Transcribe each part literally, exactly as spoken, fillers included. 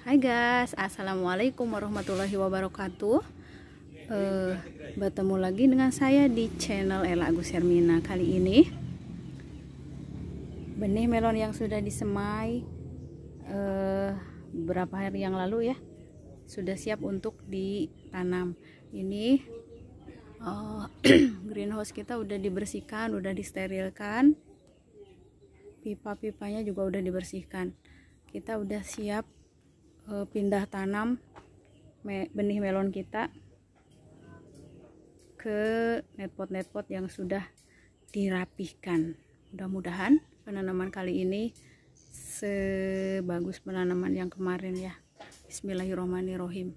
Hai guys, assalamualaikum warahmatullahi wabarakatuh. uh, Bertemu lagi dengan saya di channel Ella Agus Hermina. Kali ini benih melon yang sudah disemai uh, beberapa hari yang lalu ya, sudah siap untuk ditanam. Ini uh, greenhouse kita udah dibersihkan, udah disterilkan, pipa-pipanya juga udah dibersihkan. Kita udah siap pindah tanam me benih melon kita ke netpot-netpot yang sudah dirapihkan. Mudah-mudahan penanaman kali ini sebagus penanaman yang kemarin ya. Bismillahirrohmanirrohim.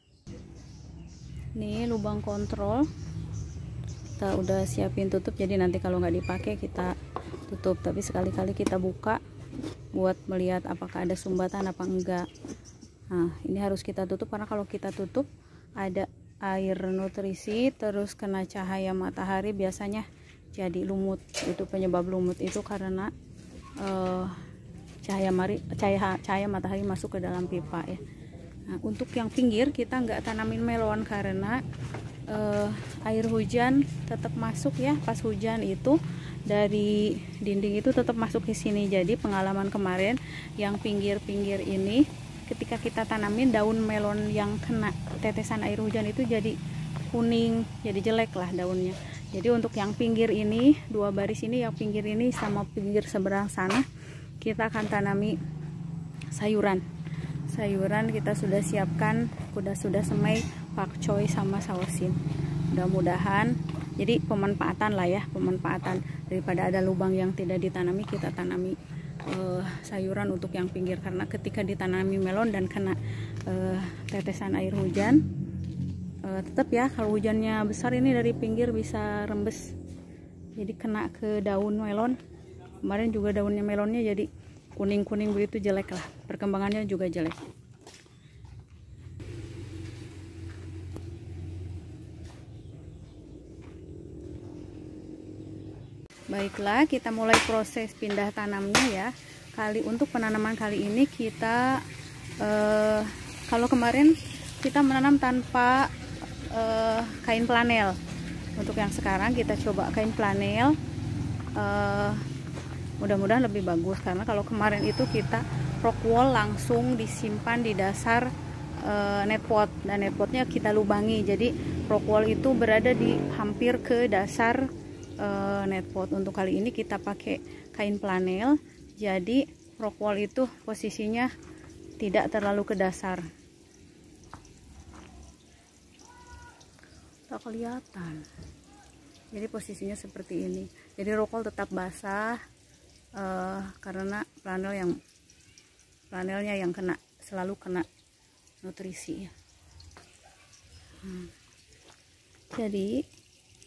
Ini lubang kontrol kita udah siapin tutup, jadi nanti kalau nggak dipakai kita tutup, tapi sekali-kali kita buka buat melihat apakah ada sumbatan apa enggak. Nah, ini harus kita tutup karena kalau kita tutup ada air nutrisi terus kena cahaya matahari biasanya jadi lumut. Itu penyebab lumut itu karena uh, cahaya mari cahaya cahaya matahari masuk ke dalam pipa ya. Nah, untuk yang pinggir kita nggak tanamin melon karena uh, air hujan tetap masuk ya. Pas hujan itu dari dinding itu tetap masuk ke sini. Jadi pengalaman kemarin yang pinggir-pinggir ini, ketika kita tanamin daun melon yang kena tetesan air hujan itu jadi kuning, jadi jelek lah daunnya. Jadi untuk yang pinggir ini, dua baris ini, yang pinggir ini sama pinggir seberang sana, kita akan tanami sayuran. Sayuran kita sudah siapkan, sudah sudah semai pakcoy sama saosin. Mudah-mudahan jadi pemanfaatan lah ya, pemanfaatan daripada ada lubang yang tidak ditanami, kita tanami Uh, sayuran untuk yang pinggir, karena ketika ditanami melon dan kena uh, tetesan air hujan, uh, tetap ya kalau hujannya besar ini dari pinggir bisa rembes, jadi kena ke daun melon. Kemarin juga daunnya melonnya jadi kuning-kuning begitu, jelek lah, perkembangannya juga jelek. Baiklah, kita mulai proses pindah tanamnya ya. Kali untuk penanaman kali ini kita eh, kalau kemarin kita menanam tanpa eh, kain flanel. Untuk yang sekarang kita coba kain flanel. Eh, mudah-mudahan lebih bagus, karena kalau kemarin itu kita rock wool langsung disimpan di dasar eh, netpot, dan netpotnya kita lubangi. Jadi rock wool itu berada di hampir ke dasar Uh, netpot. Untuk kali ini kita pakai kain flanel, jadi rock wool itu posisinya tidak terlalu ke dasar. Tak kelihatan. Jadi posisinya seperti ini. Jadi rock wool tetap basah uh, karena flanel yang flanelnya yang kena, selalu kena nutrisi. Hmm. Jadi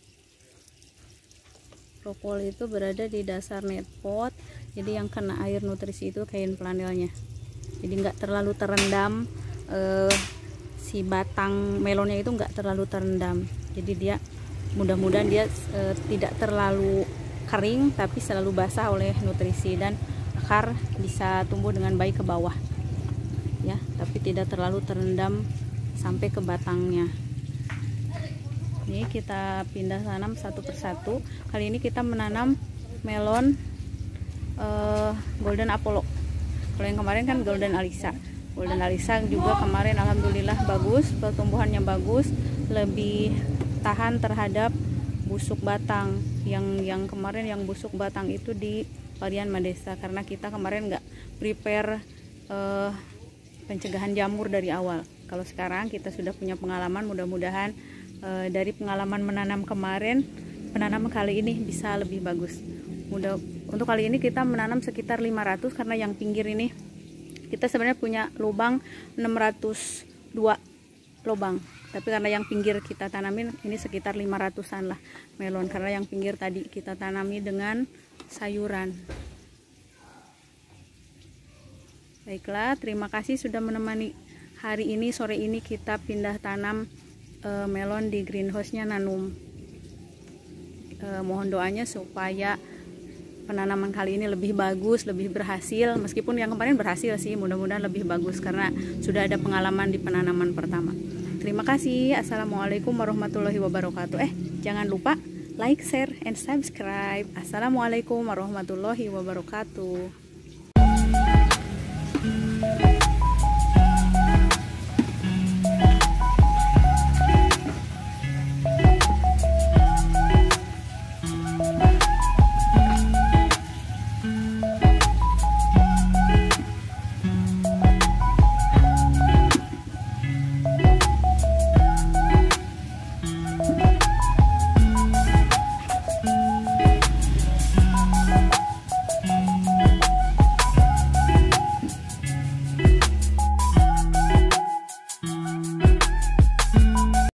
rock wool itu berada di dasar netpot, jadi yang kena air nutrisi itu kain flanelnya. Jadi nggak terlalu terendam, eh, si batang melonnya itu nggak terlalu terendam. Jadi dia mudah-mudahan dia eh, tidak terlalu kering, tapi selalu basah oleh nutrisi, dan akar bisa tumbuh dengan baik ke bawah ya, tapi tidak terlalu terendam sampai ke batangnya. Ini kita pindah tanam satu persatu. Kali ini kita menanam melon uh, Golden Apollo. Kalau yang kemarin kan Golden Alisa. Golden Alisa juga kemarin alhamdulillah bagus, pertumbuhannya bagus, lebih tahan terhadap busuk batang. Yang yang kemarin yang busuk batang itu di varian Madesa, karena kita kemarin nggak prepare uh, pencegahan jamur dari awal. Kalau sekarang kita sudah punya pengalaman, mudah-mudahan E, dari pengalaman menanam kemarin, penanam kali ini bisa lebih bagus. Mudah, untuk kali ini kita menanam sekitar lima ratus, karena yang pinggir ini kita sebenarnya punya lubang enam ratus dua lubang, tapi karena yang pinggir kita tanamin ini sekitar lima ratusan lah melon, karena yang pinggir tadi kita tanami dengan sayuran. Baiklah, terima kasih sudah menemani hari ini. Sore ini kita pindah tanam Uh, melon di greenhouse-nya Nanum. Uh, mohon doanya supaya penanaman kali ini lebih bagus, lebih berhasil. Meskipun yang kemarin berhasil sih, mudah-mudahan lebih bagus karena sudah ada pengalaman di penanaman pertama. Terima kasih. Assalamualaikum warahmatullahi wabarakatuh. Eh, jangan lupa like, share, and subscribe. Assalamualaikum warahmatullahi wabarakatuh.